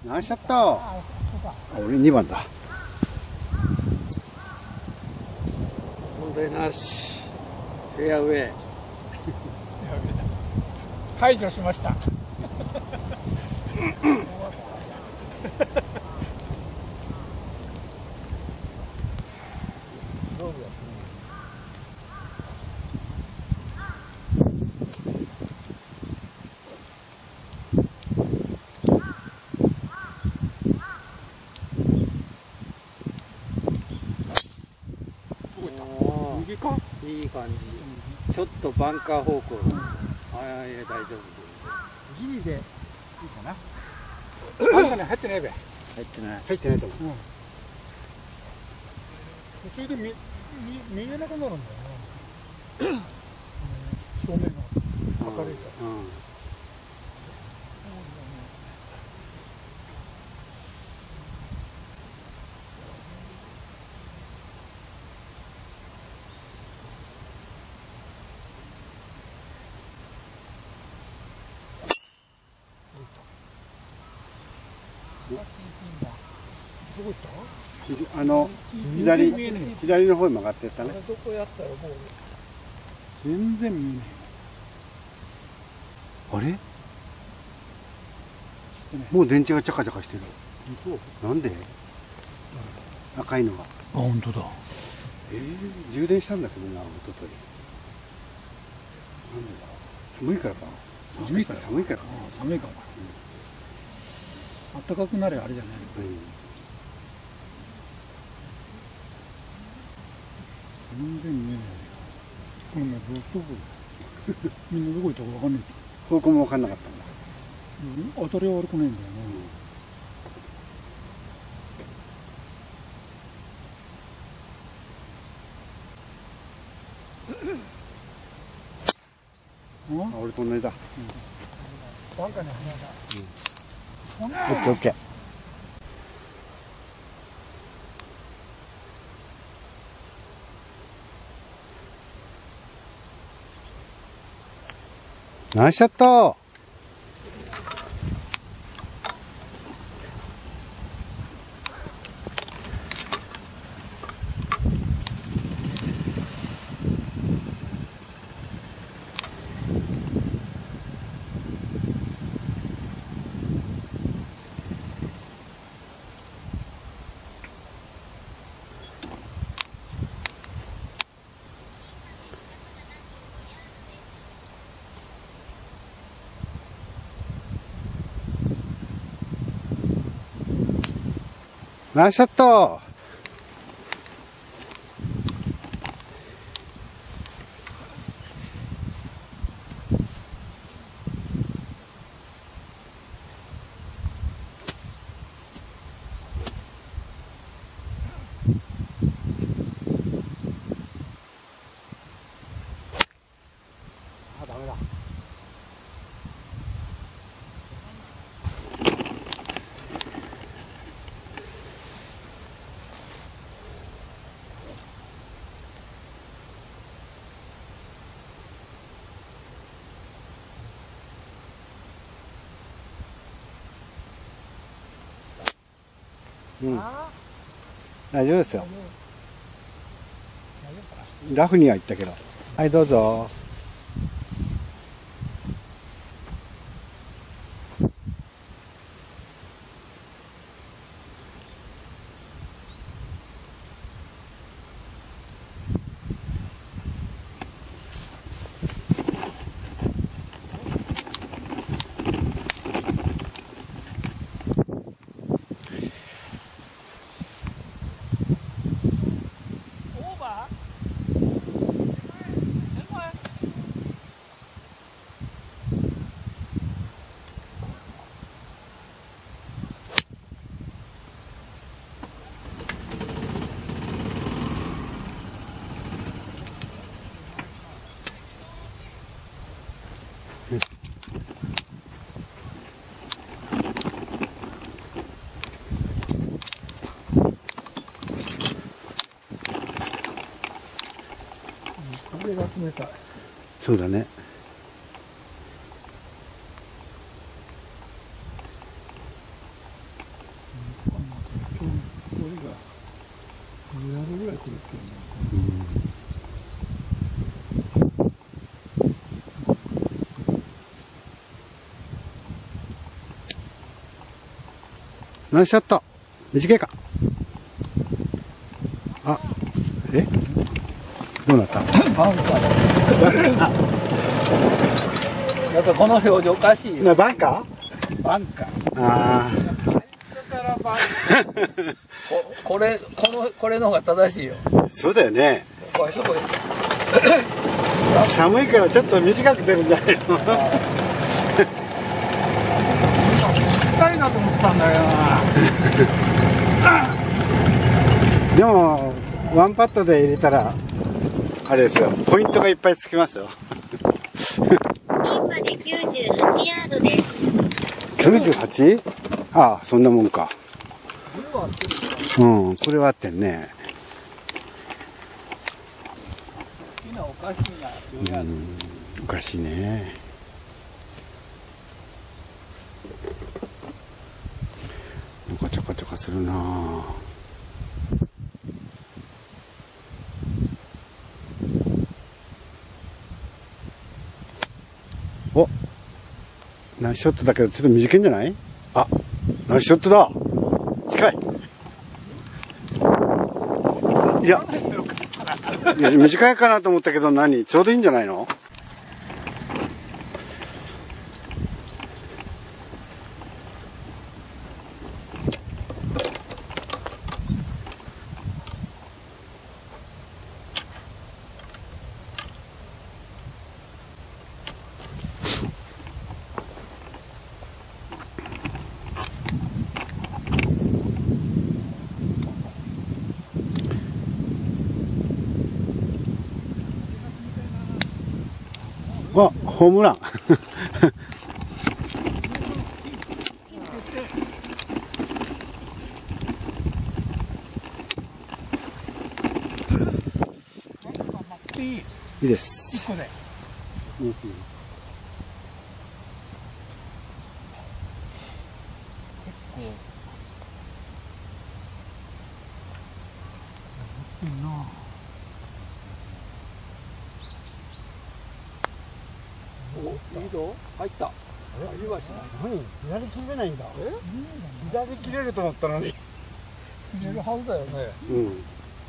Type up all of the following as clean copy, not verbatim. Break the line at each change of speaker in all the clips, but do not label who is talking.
ナイスショット。俺2番だ。
問題なし。フェアウェイ。
解除しました。右か？
いい感じ。ちょっとバンカー方向。ああ、いや、大丈夫。
ギリでいいかな。バンカーに入ってないべ。
入ってない。
入ってないと思う。
それで見えなくなるんだよな。正面が明るいから。どこ行った？
左の方に曲がってったね。
どこやったらもう全然見えない。
あれ？もう電池がチャカチャカしてる。なんで？赤いのが。
あ、本当だ。
充電したんだけどな、一昨日。なんでだ？寒いからか。寒いからか。
寒いかも。暖かくなれあれじゃない。全然見えない。これね、どこみんなどこ行ったか分かんない。
方向も分かんなかったんだ。
当たりは悪くないんだよ
な。俺と同じだ。
バンカーに離れた。
オッケーオッケー。ナイスショット。ナイスショット。
あ、ダメだ。
大丈夫ですよ。ラフには行ったけど。はい、どうぞ。
風が冷たい。
そうだね。 ナイスショット。短いか。あ、どうなった？
バンカーだ。やっぱこの表情おかしいよ。
バンカー？
バンカー。
ああ。
最初からバンカー。これの方が正しいよ。
そうだよね。
こそこで。
寒いからちょっと短く出るんじゃないの？
深いなと思ったんだよな。
でもワンパットで入れたらあれですよ、ポイントがいっぱいつきますよ。
ピンまで98ヤードです。
98？ ああ、そんなもんか。うん、これは合ってんね。
今おかしいな。
おかしいね。なんかちょこちょこするなあ。お、ナイスショットだけどちょっと短いんじゃない？あ、ナイスショットだ。近い。いや、短いかなと思ったけど、ちょうどいいんじゃないの？あ、ホームラン。いいです。
1個で。お、いいぞ。入った。入りはしない。
何？左切れないんだ。左切れると思ったのに。
入れるはずだよね。
うん。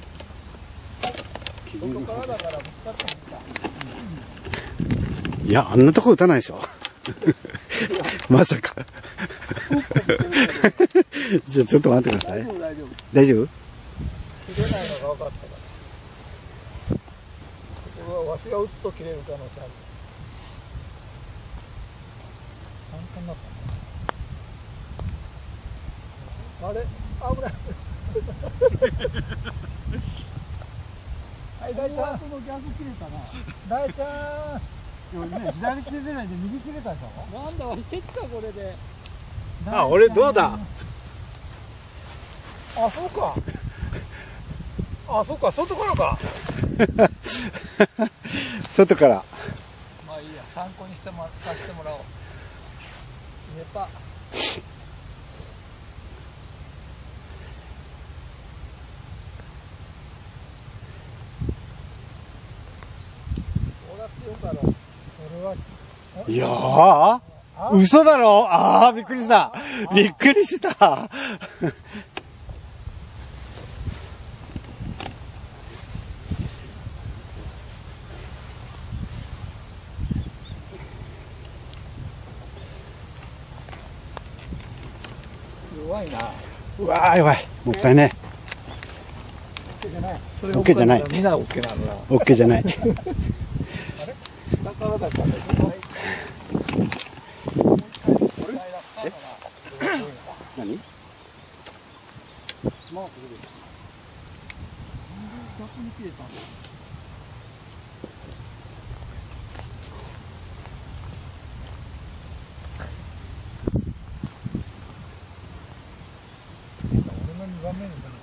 外からだからぶつかったんだ。
いや、あんなとこ打たないでしょ。まさか。じゃあちょっと待ってください。
大丈夫。
大丈夫？
切れないのが分かったから。これはわしが打つと切れる可能性ある。参加になったあれ危ない。はい、大ちゃん。逆切れたな。大ちゃん。
左切れないで右切れたでしょ。
なんだ、わし蹴ったこれで。
あ、俺どうだ？
あ、そうか。あ、そうか、外からか。
外から。
まあいいや、参考にさせてもらおう。ネパ。俺は強かろう。俺は。
いやー、嘘だろ？ああ、びっくりした。びっくりした。
弱いな。
うわー、弱い。もったいね。
それ
OK じゃない。
みんな OK なのな。
オッケーじゃない。
下からだからね。
何？
もうすぐです。逆に切れたんだ。俺の2番目に出るから。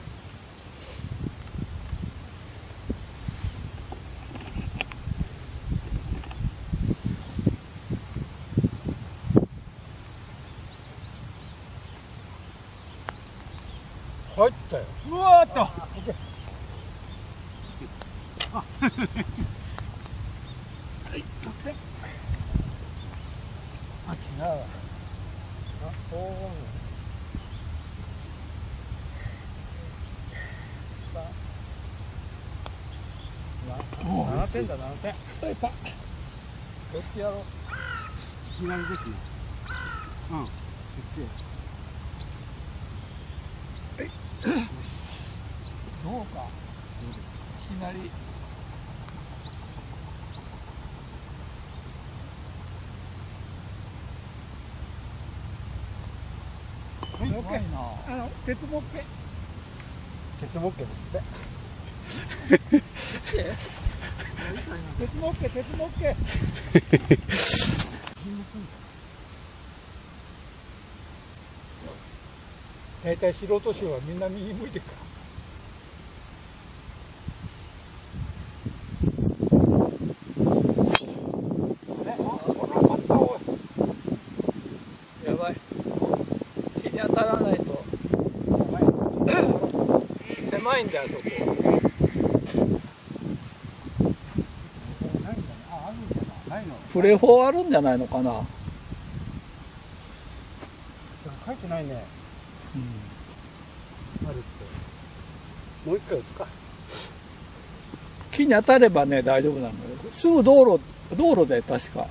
入ったよ。
うわーっと。
あ、違うわ。あ、黄金。 7点だ、7点。どっちやろう。
左ですね。うん。こっちへ。
どうか。いきなり。
はい、怖いな。鉄もっけ。
鉄もっけですって。
鉄もっけ、鉄もっけ。大体素人衆はみんな右向いてるから。
やばい。日に当たらないと。狭いんだよ、あそこ。プレ4あるんじゃないのかな。
書いてないね。
うん、
あるって。もう一回打つか。
木に当たればね、大丈夫なんだよ。すぐ道路で確か。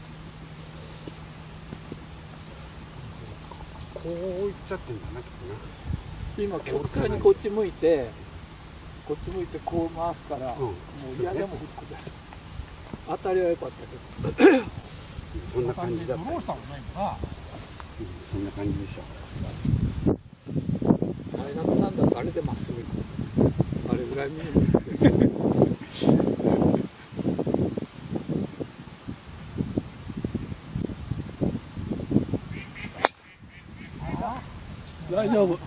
こういっちゃってんだな、きっ
今極端にこっち向いてこう回すから、もう嫌でもフックで。当たりは良かったけど。
そんな感じだった。
どうしたもんないんだな。
そんな感じでしょ。
ダイナムさんだとあれでまっすぐ行く。あれぐらい見える。大丈夫。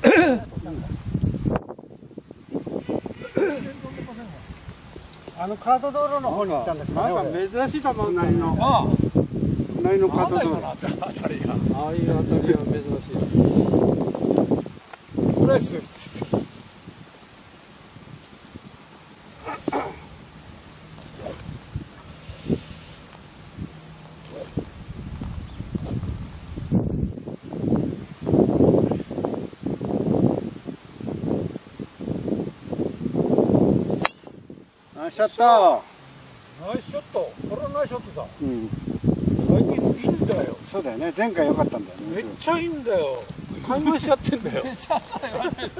カート道路の方に行ったんですかね。なんか珍しい球隣のカート道路。あ
ああいう当たりは珍しい。
プレス。
ナイスショット。
ナイスショット。これはナイスショットだ。
うん。
最近いいんだよ。
そうだよね。前回良かったんだよね。
めっちゃいいんだよ。開幕しちゃってんだよ。
めちゃじゃないよ。めちゃじゃないよ。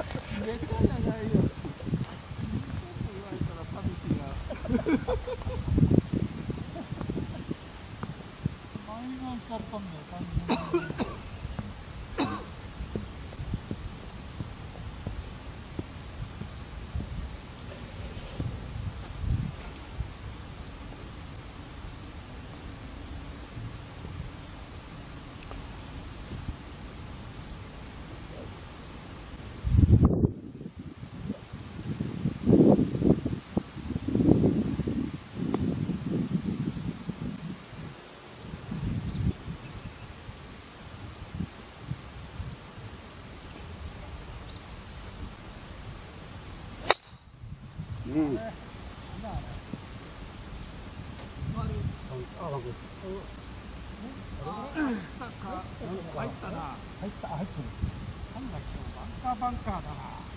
うん。
入ったな。入ってる。なんだっけ、バンカーだな。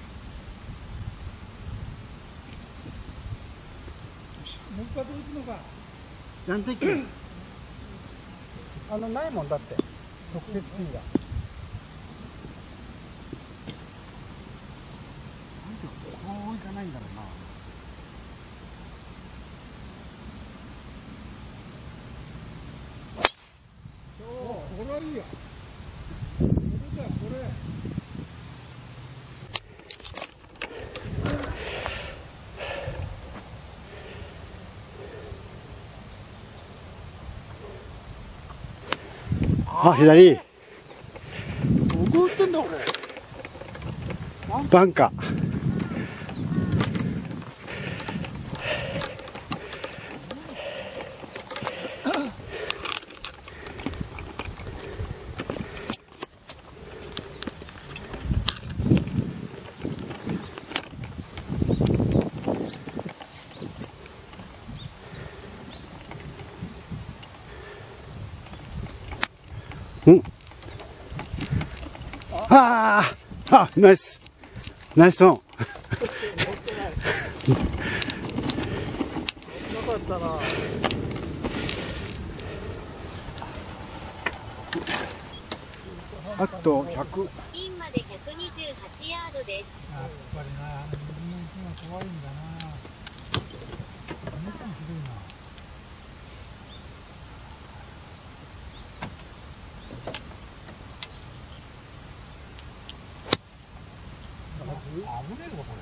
もう一回どう行くのか。
暫定球。ないもんだって。直接ピンが。こういかないんだろうな。
これはいいよ。これだよ、これ。
あ、左。
どこ打ってんだ、これ。
バンカー。うん。ナイス。ナイスオン。
ったな。
あと100。
ピンまで128ヤードです。
やっぱりな、右の位置が怖いんだな。皆さんひどいな。危ねえのかこ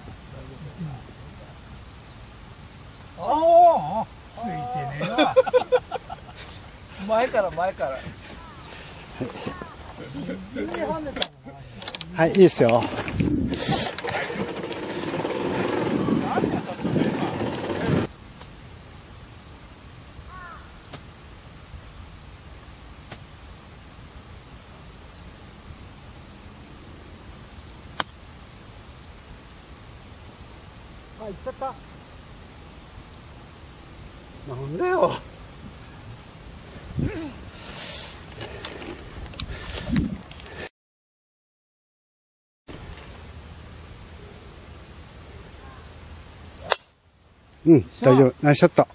れ。ああ、ついてねえわ。
前から前から。
はい、いいですよ。
あ、行っちゃった。
なんだよ。うん、大丈夫。ナイスショット。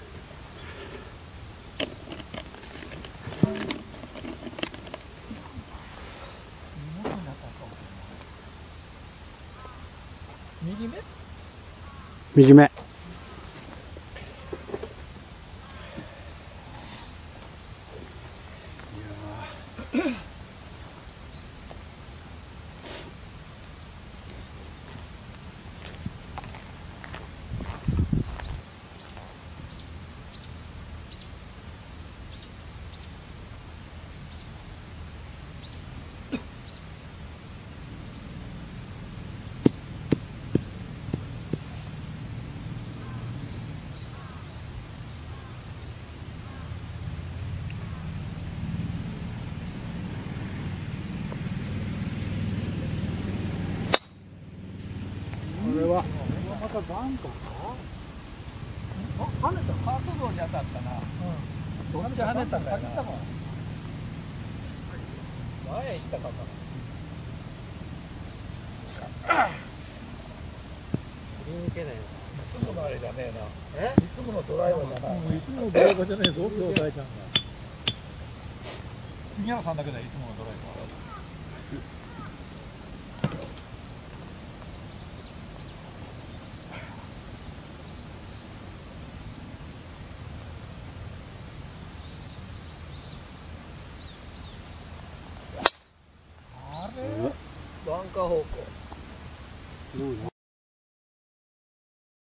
右目？
右目。これは
またバンカーか？跳ねた。カート道に当たったな。どっち跳ねたんだよな。前行ったかな。振り抜けねえな。いつものあれじゃねえな。いつものドライバーじゃない。いつものドライバーじゃねえぞ、兄弟ちゃんが。
杉原さんだけだよ、いつものドライバー。
バンカー方向。
どうだ。